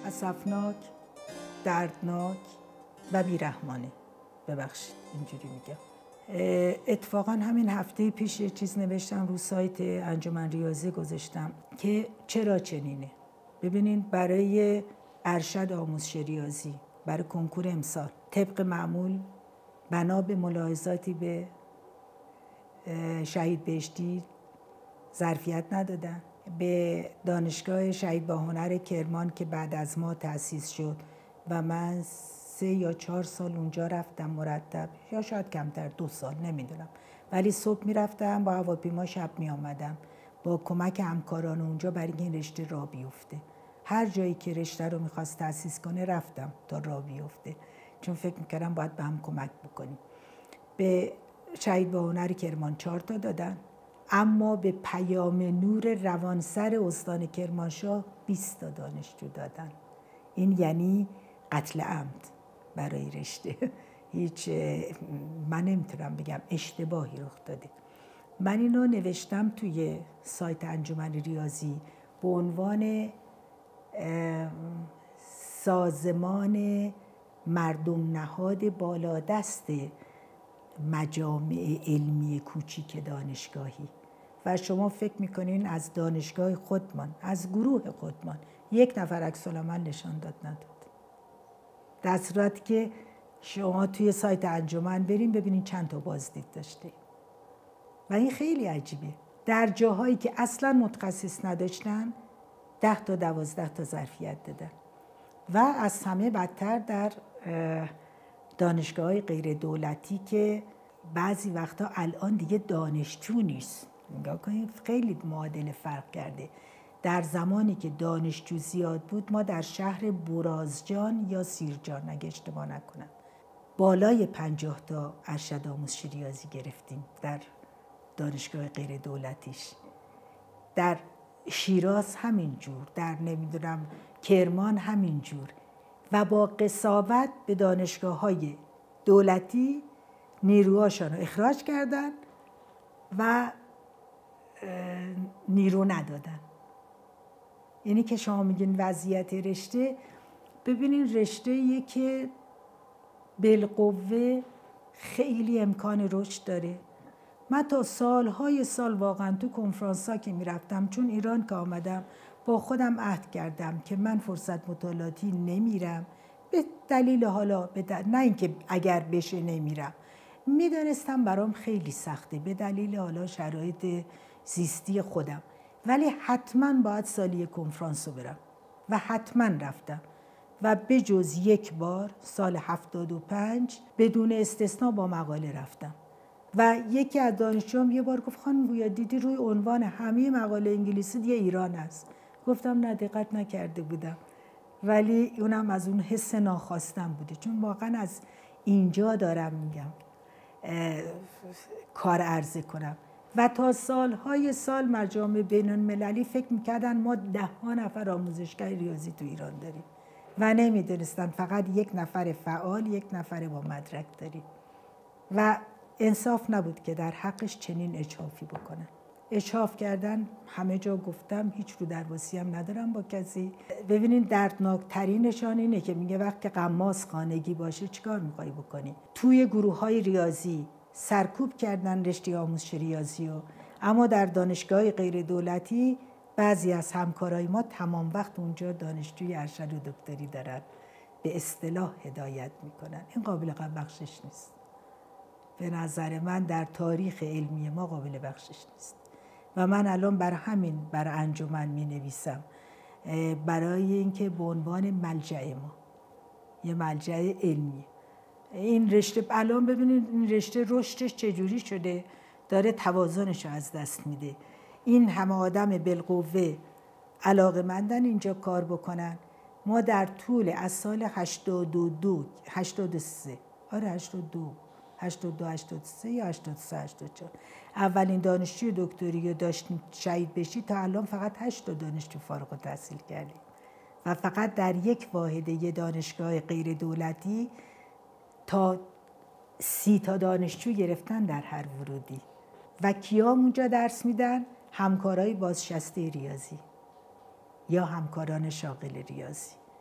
اسفناک، دردناک و بیرحمانه. ببخشید اینجوری میگم. اتفاقا همین هفته پیش یه چیز نوشتم رو سایت انجمن ریاضی گذاشتم که چرا چنینه. ببینین برای ارشد آموزش ریاضی برای کنکور امسال طبق معمول بنا به ملاحظاتی به شهید بهشتی ظرفیت ندادن. به دانشگاه شهید باهنر کرمان که بعد از ما تأسیس شد و من 3 یا 4 سال اونجا رفتم مرتب، یا شاید کمتر 2 سال نمیدونم، ولی صبح میرفتم با هواپیما، شب میآمدم با کمک همکاران اونجا برای این رشته راه بیفته. هر جایی که رشته رو میخواست تأسیس کنه رفتم تا راه بیفته، چون فکر میکردم باید به هم کمک بکنیم. به شهید باهنر کرمان 4 تا دادن، اما به پیام نور روانسر استان کرمانشاه 20 تا دانشجو دادن. این یعنی قتل عمد برای رشته. هیچ من نمیتونم بگم اشتباهی رخ داده. من اینو نوشتم توی سایت انجمن ریاضی به عنوان سازمان مردم نهاد بالادست مجامع علمی کوچیک دانشگاهی. و شما فکر میکنین از دانشگاه خودمان، از گروه خودمان 1 نفر عکس‌العمل نشان داد نداد. در صورتی که شما توی سایت انجمن بریم ببینین چند تا بازدید داشته. و این خیلی عجیبه. در جاهایی که اصلا متخصص نداشتن 10 تا 12 تا ظرفیت دادن. و از همه بدتر در دانشگاه‌های غیر دولتی که بعضی وقتا الان دیگه دانشجو نیست. نگاه کنید خیلی معادله فرق کرده. در زمانی که دانشجو زیاد بود ما در شهر برازجان یا سیرجان اگه اشتباه نکنم بالای 50 تا ارشد آموزش ریاضی گرفتیم در دانشگاه غیر دولتیش. در شیراز همینجور، در نمیدونم کرمان همینجور. و با قساوت به دانشگاه‌های دولتی نیروهاشون رو اخراج کردن و نیرو ندادن. یعنی که شما میگین وضعیت رشته، ببینین رشته‌ایه که بالقوه خیلی امکان رشد داره. من تا سالهای سال واقعا تو کنفرانس‌ها که میرفتم، چون ایران که آمدم با خودم عهد کردم که من فرصت مطالعاتی نمیرم، به دلیل حالا نه اینکه اگر بشه نمیرم، میدونستم برام خیلی سخته به دلیل حالا شرایط زیستی خودم، ولی حتما باید سالی کنفرانس رو برم و حتما رفتم. و بجز 1 بار سال 75 بدون استثنا با مقاله رفتم. و یکی از دانشجوام یه بار گفت خانم گویا دیدی روی عنوان همه مقاله انگلیسی دیگه ایران است. گفتم نه دقت نکرده بودم، ولی اونم از اون حس ناخواستم بوده، چون واقعا از اینجا دارم میگم کار عرضه کنم. و تا سالهای سال مجامع بین المللی فکر میکردن ما 10 نفر آموزشگر ریاضی تو ایران داریم و نمیدونستن فقط 1 نفر فعال، 1 نفر با مدرک داریم. و انصاف نبود که در حقش چنین اجحافی بکنن. اجحاف کردن همه جا گفتم، هیچ رو درواسی هم ندارم با کسی. ببینین دردناکترینشان اینه که میگه وقتی قماس خانگی باشه چیکار میخوای بکنی؟ توی گروه‌های ریاضی سرکوب کردن رشته آموزش ریاضی رو، اما در دانشگاه غیر دولتی بعضی از همکارای ما تمام وقت اونجا دانشجوی ارشد و دکتری دارن، به اصطلاح هدایت میکنن. این قابل بخشش نیست. به نظر من در تاریخ علمی ما قابل بخشش نیست. و من الان برای همین برای انجمن می نویسم، برای اینکه به عنوان ملجأ ما، یه ملجأ علمی، این رشته الان ببینید این رشته رشدش چجوری شده، داره توازنش رو از دست میده. این همه آدم بالقوه علاقه‌مندن اینجا کار بکنن. ما در طول از سال 82 83 82 83 یا 83 84 اولین دانشجوی دکتری رو داشتیم شهید بهشتی، تا الان فقط 8 تا دانشجو فارغ التحصیل کردیم و فقط در 1 واحده دانشگاه غیر دولتی تا 30 تا دانشجو گرفتن در هر ورودی. و کیا اونجا درس میدن؟ همکارای بازنشسته ریاضی یا همکاران شاغل ریاضی.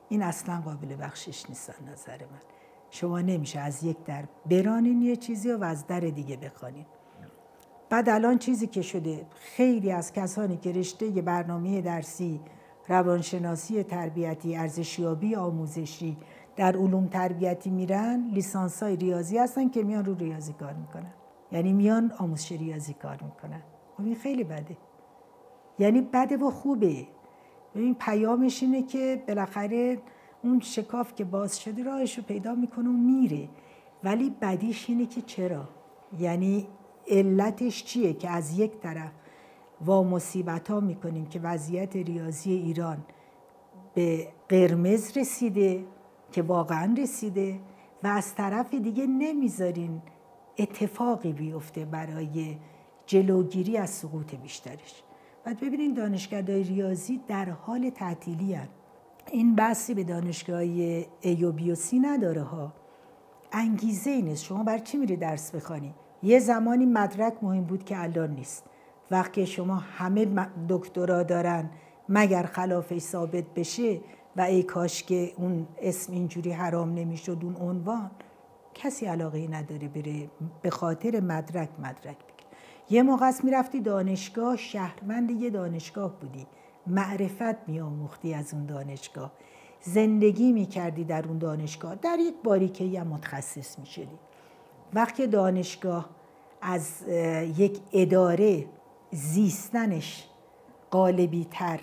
این اصلا قابل بخشش نیست نظر من. شما نمیشه از یک در برانین یه چیزی و از در دیگه بخوانین. بعد الان چیزی که شده، خیلی از کسانی که رشته برنامه درسی، روانشناسی تربیتی، ارزشیابی آموزشی در علوم تربیتی میرن، لیسانس‌های ریاضی هستن که میان رو ریاضی کار میکنن، یعنی میان آموزش ریاضی کار میکنن. این خیلی بده، یعنی بده و خوبه. این پیامش اینه که بالاخره اون شکاف که باز شده راهشو پیدا میکنه و میره. ولی بدیش اینه که چرا؟ یعنی علتش چیه که از یک طرف وا مصیبت ها میکنیم که وضعیت ریاضی ایران به قرمز رسیده، که واقعا رسیده، و از طرف دیگه نمیذارین اتفاقی بیفته برای جلوگیری از سقوط بیشترش. بعد ببینین دانشگاه‌های ریاضی در حال تعطیلی هستند. این بحثی به دانشگاه‌های A و B و C نداره ها. انگیزه ای نیست. شما برای چی میری درس بخوانی؟ یه زمانی مدرک مهم بود که الان نیست. وقتی شما همه دکترا دارن مگر خلافش ثابت بشه و ای کاش که اون اسم اینجوری حرام نمیشد، اون عنوان، کسی علاقه ای نداره بره به خاطر مدرک بگیره. یه موقع است میرفتی دانشگاه، شهروند یه دانشگاه بودی، معرفت میآموختی از اون دانشگاه، زندگی میکردی در اون دانشگاه، در یک باریکه‌ای هم متخصص میشدی. وقتی دانشگاه از یک اداره زیستنش قالبی تر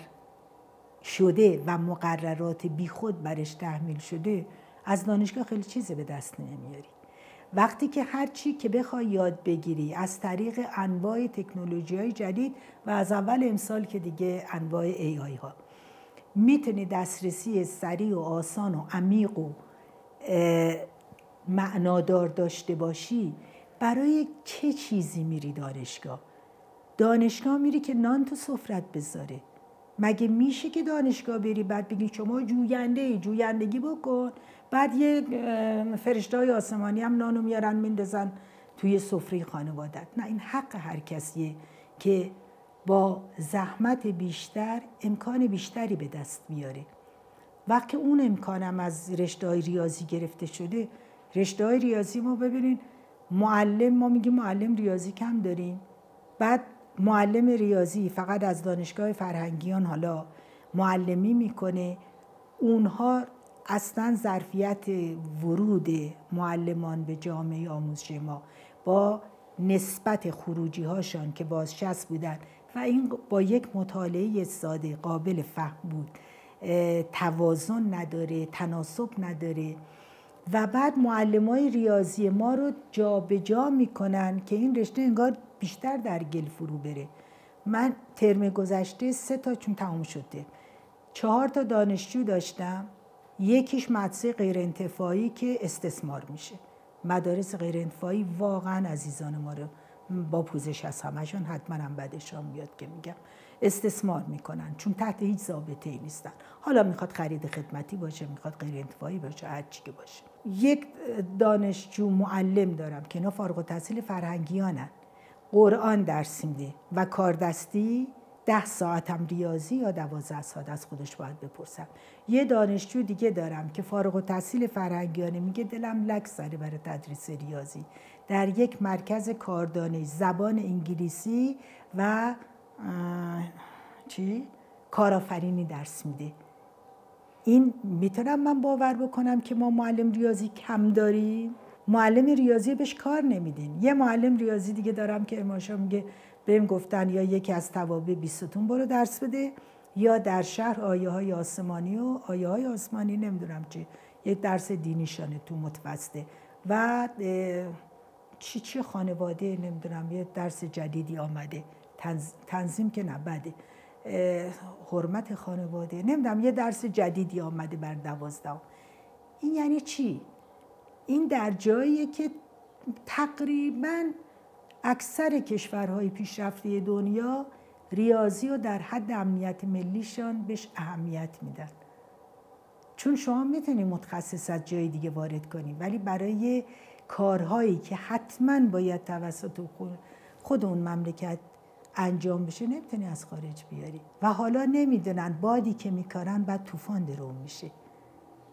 شده و مقررات بیخود برش تحمیل شده، از دانشگاه خیلی چیزی به دست نمیاری. وقتی که هر چی که بخوای یاد بگیری از طریق انواع تکنولوژی‌های جدید و از اول امسال که دیگه انواع AI ها میتونی دسترسی سریع و آسان و عمیق و معنادار داشته باشی، برای چه چیزی میری دانشگاه؟ دانشگاه میری که نان تو سفرت بذاره. مگه میشه که دانشگاه بری بعد بگی شما جویندگی بکن، بعد یه فرشته‌های آسمانی هم نانو میارن میندازن توی سفره خانوادت؟ نه، این حق هر کسیه که با زحمت بیشتر امکان بیشتری به دست بیاره. وقتی اون امکانم از رشته‌های ریاضی گرفته شده، رشته‌های ریاضی ما ببینین معلم، ما میگیم معلم ریاضی کم داریم، بعد معلم ریاضی فقط از دانشگاه فرهنگیان حالا معلمی میکنه، اونها اصلا ظرفیت ورود معلمان به جامعه آموزش ما با نسبت خروجی هاشان که بازنشسته بودن و این با یک مطالعه ساده قابل فهم بود توازن نداره، تناسب نداره. و بعد معلمای ریاضی ما رو جا به جا میکنن که این رشته انگار بیشتر در گل فرو بره. من ترم گذشته 3 تا چون تموم شده 4 تا دانشجو داشتم، یکیش مدرسه غیر انتفاعی که استثمار میشه. مدارس غیر انتفاعی واقعا عزیزان ما رو با پوزش از همشون، حتما هم بعدشان میاد که میگم استثمار میکنن، چون تحت هیچ ضابطه ای نیستن. حالا میخواد خرید خدمتی باشه، میخواد غیر انتفاعی باشه، هر چی که باشه. یک دانشجو معلم دارم که اینا فارغ التحصیل فرهنگیانن، قرآن درس میده و کاردستی 10 ساعت هم ریاضی یا 12 ساعت از خودش باید بپرسم. یه دانشجو دیگه دارم که فارغ التحصیل فرهنگیانه، میگه دلم لک زده برای تدریس ریاضی، در یک مرکز کاردانی زبان انگلیسی و کارآفرینی درس میده. این میتونم من باور بکنم که ما معلم ریاضی کم داریم؟ معلم ریاضی بهش کار نمیدین. یه معلم ریاضی دیگه دارم که اماشا میگه بهم گفتن یا یکی از توابع 20 برو درس بده، یا در شهر آیه های آسمانی و آیه های آسمانی نمیدونم چی، یک درس دینیشانه تو متوسطه و چی خانواده نمیدونم یه درس جدیدی آمده، تنظیم که نبده، حرمت خانواده نمیدونم یه درس جدیدی آمده بر 12. این یعنی چی؟ این در جاییه که تقریباً اکثر کشورهای پیشرفته دنیا ریاضی رو در حد امنیت ملیشان بهش اهمیت میدن، چون شما میتونی متخصص از جای دیگه وارد کنی، ولی برای کارهایی که حتماً باید توسط خود اون مملکت انجام بشه نمیتونی از خارج بیاری. و حالا نمیدونن بادی که میکارن بعد طوفان درو میشه.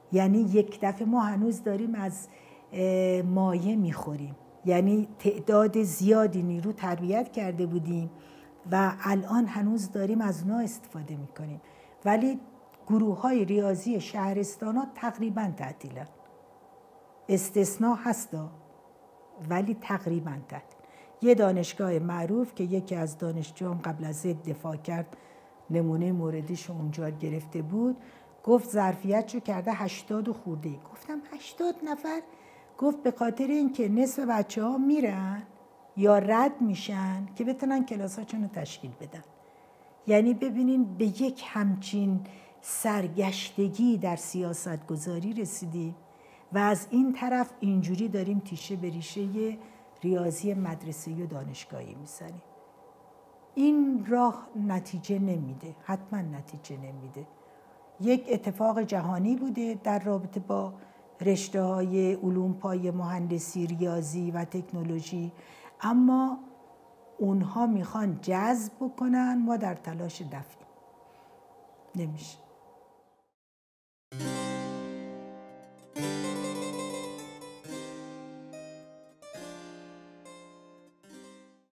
یعنی یک دفعه ما هنوز داریم از مایه میخوریم، یعنی تعداد زیادی نیرو تربیت کرده بودیم و الان هنوز داریم از اونا استفاده میکنیم، ولی گروه های ریاضی شهرستان ها تقریبا تعطیلن. استثناء هستا ولی تقریبا تعطیل. یه دانشگاه معروف که یکی از دانشجوام قبل از دفاع کرد، نمونه موردیشو اونجا گرفته بود، گفت ظرفیتشو کرده 80 خورده. گفتم 80 نفر؟ گفت به خاطر اینکه نصف بچه‌ها میرن یا رد میشن که بتونن کلاساشون رو تشکیل بدن. یعنی ببینین به یک همچین سرگشتگی در سیاست گذاری رسیدیم و از این طرف اینجوری داریم تیشه به ریشه ریاضی مدرسه‌ای و دانشگاهی میزنیم. این راه نتیجه نمیده، حتما نتیجه نمیده. یک اتفاق جهانی بوده در رابطه با رشته‌های علوم پایه، مهندسی، ریاضی و تکنولوژی، اما اونها میخوان جذب بکنن، ما در تلاش دفع نمیشه.